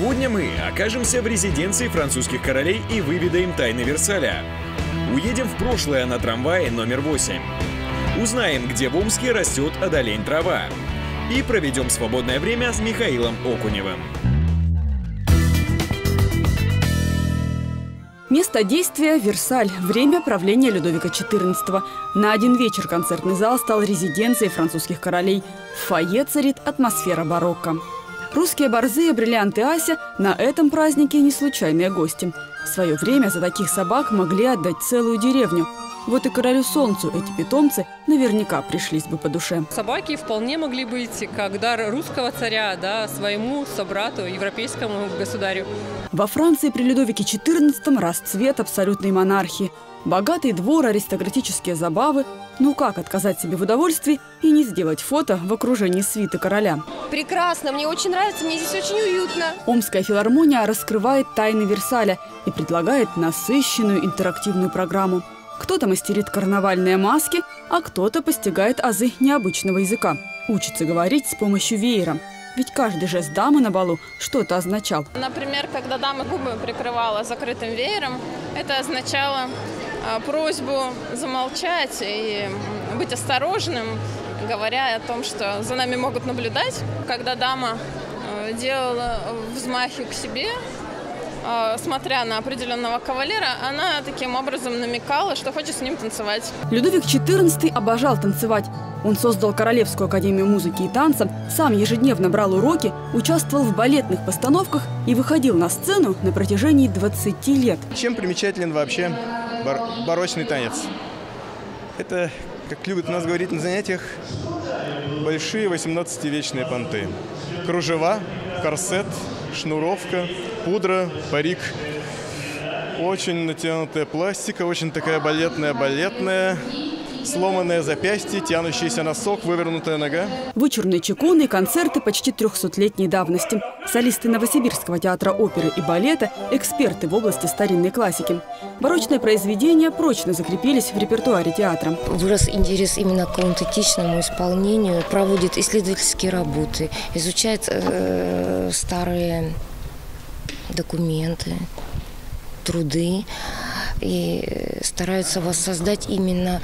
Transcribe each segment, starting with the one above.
Сегодня мы окажемся в резиденции французских королей и выведаем тайны Версаля. Уедем в прошлое на трамвае номер 8. Узнаем, где в Омске растет одолень трава. И проведем свободное время с Михаилом Окуневым. Место действия – Версаль. Время правления Людовика XIV. На один вечер концертный зал стал резиденцией французских королей. В фойе царит атмосфера барокко. Русские борзые, бриллианты Ася на этом празднике не случайные гости. В свое время за таких собак могли отдать целую деревню. Вот и королю Солнцу эти питомцы наверняка пришлись бы по душе. Собаки вполне могли быть как дар русского царя, да, своему собрату, европейскому государю. Во Франции при Людовике XIV расцвет абсолютной монархии. Богатый двор, аристократические забавы. Ну как отказать себе в удовольствии и не сделать фото в окружении свиты короля? Прекрасно, мне очень нравится, мне здесь очень уютно. Омская филармония раскрывает тайны Версаля и предлагает насыщенную интерактивную программу. Кто-то мастерит карнавальные маски, а кто-то постигает азы необычного языка. Учится говорить с помощью веера. Ведь каждый жест дамы на балу что-то означал. Например, когда дама губы прикрывала закрытым веером, это означало просьбу замолчать и быть осторожным, говоря о том, что за нами могут наблюдать. Когда дама делала взмахи к себе, смотря на определенного кавалера, она таким образом намекала, что хочет с ним танцевать. Людовик XIV обожал танцевать. Он создал Королевскую академию музыки и танца, сам ежедневно брал уроки, участвовал в балетных постановках и выходил на сцену на протяжении 20 лет. Чем примечателен вообще барочный танец? Это, как любят у нас говорить на занятиях, большие 18-вечные понты. Кружева, корсет, шнуровка, пудра, парик. Очень натянутая пластика, очень такая балетная. Сломанное запястье, тянущийся носок, вывернутая нога. Вычурные чекуны, концерты почти 300-летней давности. Солисты Новосибирского театра оперы и балета – эксперты в области старинной классики. Барочные произведения прочно закрепились в репертуаре театра. Вырос интерес именно к аутентичному исполнению. Проводит исследовательские работы, изучает старые документы, труды. И стараются воссоздать именно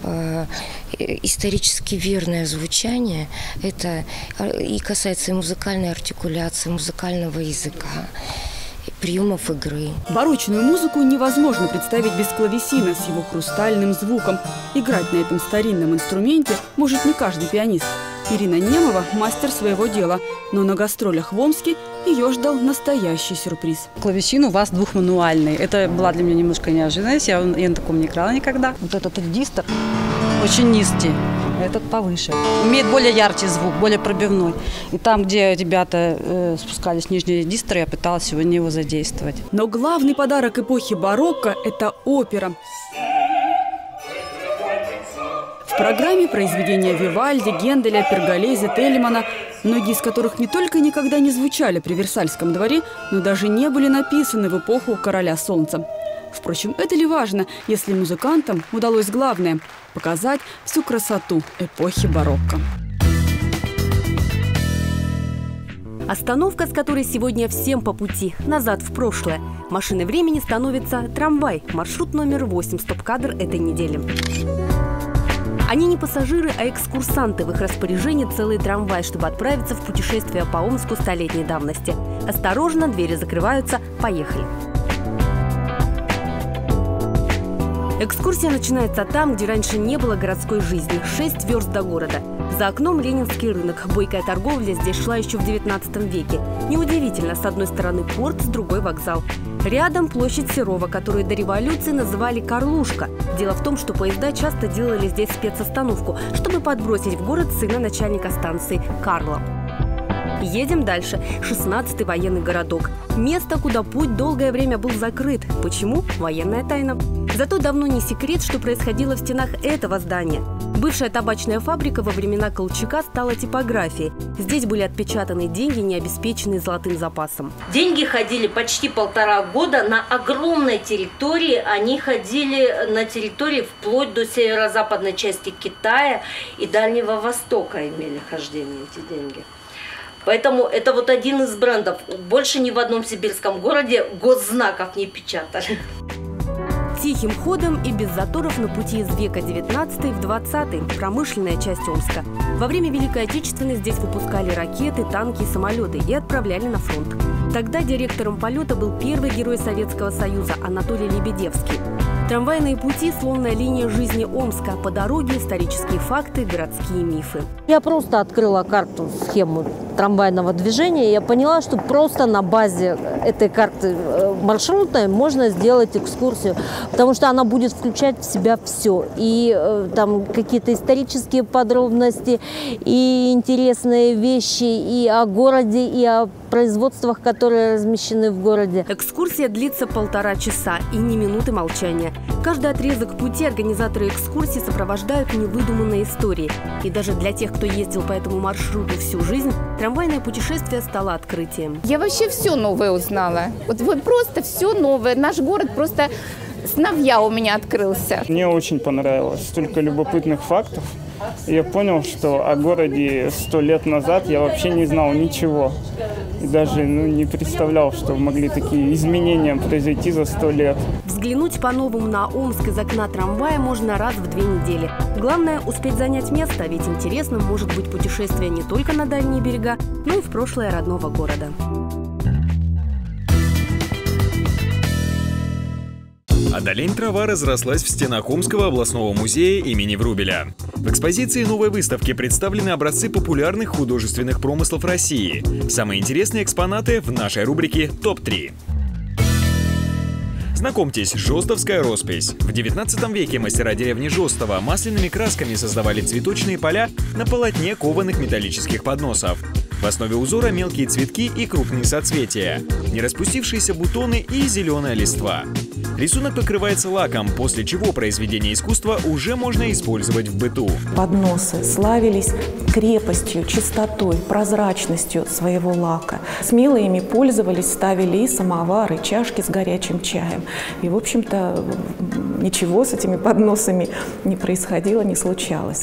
исторически верное звучание. Это и касается и музыкальной артикуляции, музыкального языка, приемов игры. Барочную музыку невозможно представить без клавесина с его хрустальным звуком. Играть на этом старинном инструменте может не каждый пианист. Ирина Немова – мастер своего дела, но на гастролях в Омске ее ждал настоящий сюрприз. Клавесин у вас двухмануальный. Это была для меня немножко неожиданность, я на таком не играла никогда. Вот этот регистр очень низкий, этот повыше. Имеет более яркий звук, более пробивной. И там, где ребята спускались в нижний регистр, я пыталась сегодня его задействовать. Но главный подарок эпохи барокко – это опера. В программе произведения Вивальди, Генделя, Перголезе, Теллимана, многие из которых не только никогда не звучали при Версальском дворе, но даже не были написаны в эпоху короля Солнца. Впрочем, это ли важно, если музыкантам удалось главное – показать всю красоту эпохи барокко. Остановка, с которой сегодня всем по пути, назад в прошлое. Машиной времени становится трамвай, маршрут номер 8, стоп-кадр этой недели. Они не пассажиры, а экскурсанты. В их распоряжении целый трамвай, чтобы отправиться в путешествие по Омску столетней давности. Осторожно, двери закрываются. Поехали! Экскурсия начинается там, где раньше не было городской жизни. 6 верст до города. За окном Ленинский рынок. Бойкая торговля здесь шла еще в 19 веке. Неудивительно, с одной стороны порт, с другой вокзал. Рядом площадь Серова, которую до революции называли Карлушка. Дело в том, что поезда часто делали здесь спецостановку, чтобы подбросить в город сына начальника станции Карла. Едем дальше. 16-й военный городок. Место, куда путь долгое время был закрыт. Почему? Военная тайна. Зато давно не секрет, что происходило в стенах этого здания. Бывшая табачная фабрика во времена Колчака стала типографией. Здесь были отпечатаны деньги, не обеспеченные золотым запасом. Деньги ходили почти 1,5 года на огромной территории. Они ходили на территории вплоть до северо-западной части Китая и Дальнего Востока имели хождение эти деньги. Поэтому это вот один из брендов. Больше ни в одном сибирском городе госзнаков не печатали. Тихим ходом и без заторов на пути из века 19 в 20 промышленная часть Омска. Во время Великой Отечественной здесь выпускали ракеты, танки и самолеты и отправляли на фронт. Тогда директором полета был первый герой Советского Союза Анатолий Лебедевский. Трамвайные пути – сломная линия жизни Омска. По дороге исторические факты, городские мифы. Я просто открыла карту, схему трамвайного движения. И я поняла, что просто на базе этой карты маршрутной можно сделать экскурсию, потому что она будет включать в себя все. И там какие-то исторические подробности, и интересные вещи и о городе, и о производствах, которые размещены в городе. Экскурсия длится 1,5 часа и ни минуты молчания. Каждый отрезок пути организаторы экскурсии сопровождают невыдуманной историей. И даже для тех, кто ездил по этому маршруту всю жизнь, трамвайное путешествие стало открытием. Я вообще все новое узнала. Вот просто все новое. Наш город просто с новья у меня открылся. Мне очень понравилось. Столько любопытных фактов. Я понял, что о городе 100 лет назад я вообще не знал ничего. И даже не представлял, что могли такие изменения произойти за 100 лет. Взглянуть по-новому на Омск из окна трамвая можно раз в 2 недели. Главное – успеть занять место, ведь интересным может быть путешествие не только на дальние берега, но и в прошлое родного города. Адалень-трава разрослась в стенах Омского областного музея имени Врубеля. В экспозиции новой выставки представлены образцы популярных художественных промыслов России. Самые интересные экспонаты в нашей рубрике «Топ-3». Знакомьтесь, жостовская роспись. В 19 веке мастера деревни Жостово масляными красками создавали цветочные поля на полотне кованых металлических подносов. В основе узора мелкие цветки и крупные соцветия, не распустившиеся бутоны и зеленая листва. Рисунок покрывается лаком, после чего произведение искусства уже можно использовать в быту. Подносы славились крепостью, чистотой, прозрачностью своего лака. Смело ими пользовались, ставили и самовары, и чашки с горячим чаем. И, в общем-то, ничего с этими подносами не происходило, не случалось.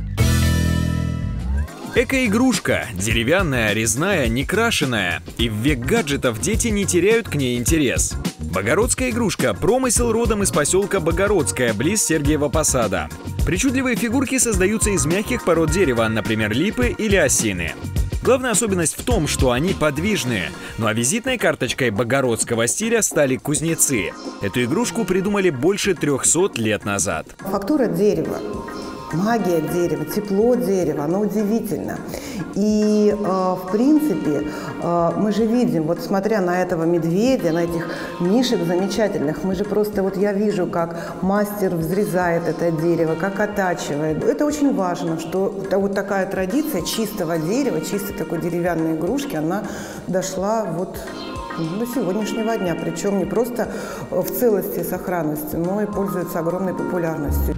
Эко-игрушка. Деревянная, резная, некрашенная. И в век гаджетов дети не теряют к ней интерес. Богородская игрушка – промысел родом из поселка Богородское, близ Сергиева Посада. Причудливые фигурки создаются из мягких пород дерева, например, липы или осины. Главная особенность в том, что они подвижные. Ну а визитной карточкой богородского стиля стали кузнецы. Эту игрушку придумали больше 300 лет назад. Фактура дерева, магия дерева, тепло дерева, оно удивительно. И, в принципе, мы же видим, вот смотря на этого медведя, на этих мишек замечательных, мы же просто, вот я вижу, как мастер взрезает это дерево, как оттачивает. Это очень важно, что вот такая традиция чистого дерева, чистой такой деревянной игрушки, она дошла вот до сегодняшнего дня. Причем не просто в целости и сохранности, но и пользуется огромной популярностью.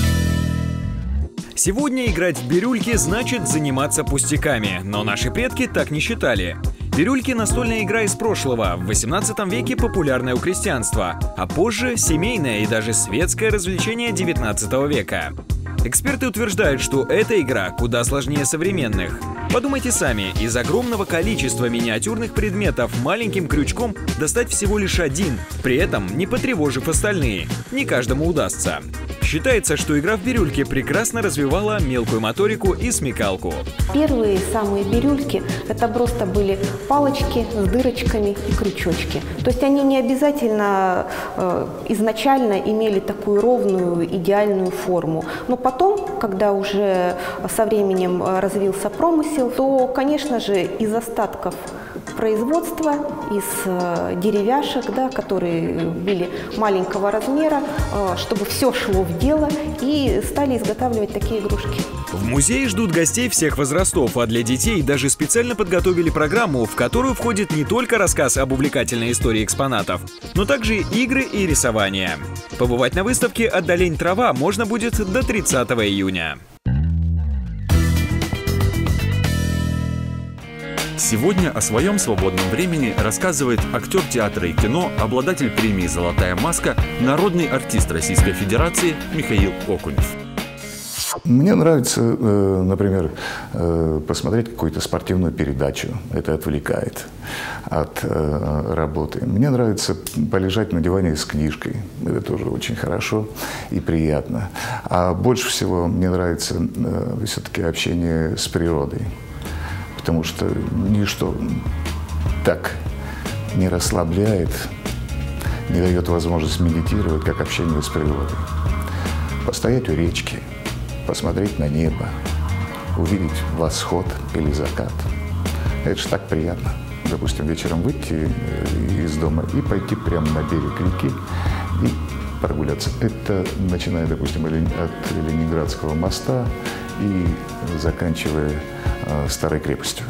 Сегодня играть в бирюльки значит заниматься пустяками, но наши предки так не считали. Бирюльки – настольная игра из прошлого, в 18 веке популярная у крестьянства, а позже – семейное и даже светское развлечение 19 века. Эксперты утверждают, что эта игра куда сложнее современных. Подумайте сами, из огромного количества миниатюрных предметов маленьким крючком достать всего лишь один, при этом не потревожив остальные. Не каждому удастся. Считается, что игра в бирюльки прекрасно развивала мелкую моторику и смекалку. Первые самые бирюльки – это просто были палочки с дырочками и крючочки. То есть они не обязательно изначально имели такую ровную, идеальную форму. Но потом, когда уже со временем развился промысел, то, конечно же, из остатков производства, из деревяшек, да, которые были маленького размера, чтобы все шло в дело, и стали изготавливать такие игрушки. В музее ждут гостей всех возрастов, а для детей даже специально подготовили программу, в которую входит не только рассказ об увлекательной истории экспонатов, но также игры и рисование. Побывать на выставке «Адалень-трава» можно будет до 30 июня. Сегодня о своем свободном времени рассказывает актер театра и кино, обладатель премии «Золотая маска», народный артист Российской Федерации Михаил Окунев. Мне нравится, например, посмотреть какую-то спортивную передачу. Это отвлекает от работы. Мне нравится полежать на диване с книжкой. Это тоже очень хорошо и приятно. А больше всего мне нравится все-таки общение с природой. Потому что ничто так не расслабляет, не дает возможность медитировать, как общение с природой. Постоять у речки, посмотреть на небо, увидеть восход или закат. Это же так приятно. Допустим, вечером выйти из дома и пойти прямо на берег реки и прогуляться. Это начиная, допустим, от Ленинградского моста и заканчивая Старой крепостью.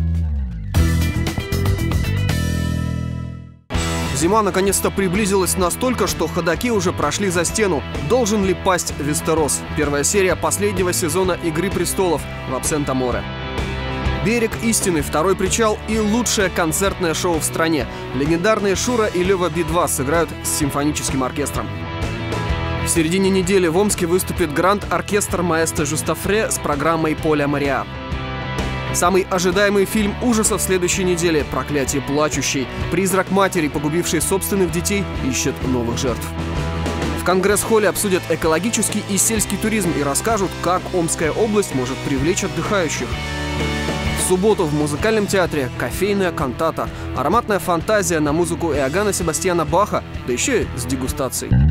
Зима наконец-то приблизилась настолько, что ходаки уже прошли за стену. Должен ли пасть Вестерос? Первая серия последнего сезона «Игры престолов» в Абсента-Море. «Берег истины», «Второй причал» и лучшее концертное шоу в стране. Легендарные Шура и Лева Би-2 сыграют с симфоническим оркестром. В середине недели в Омске выступит гранд-оркестр маэстро Жустафре с программой «Поля Мариа». Самый ожидаемый фильм ужасов следующей неделе – «Проклятие плачущей». Призрак матери, погубившей собственных детей, ищет новых жертв. В Конгресс-холле обсудят экологический и сельский туризм и расскажут, как Омская область может привлечь отдыхающих. В субботу в музыкальном театре кофейная кантата, ароматная фантазия на музыку Иоганна Себастьяна Баха, да еще и с дегустацией.